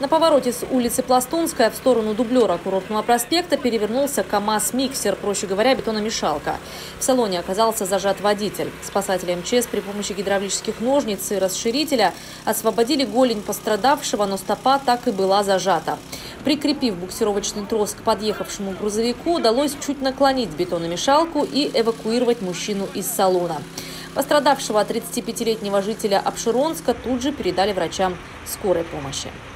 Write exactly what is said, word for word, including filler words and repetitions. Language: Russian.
На повороте с улицы Пластунская в сторону дублера Курортного проспекта перевернулся КАМАЗ-миксер, проще говоря, бетономешалка. В салоне оказался зажат водитель. Спасатели МЧС при помощи гидравлических ножниц и расширителя освободили голень пострадавшего, но стопа так и была зажата. Прикрепив буксировочный трос к подъехавшему грузовику, удалось чуть наклонить бетономешалку и эвакуировать мужчину из салона. Пострадавшего тридцатипятилетнего жителя Апшеронска тут же передали врачам скорой помощи.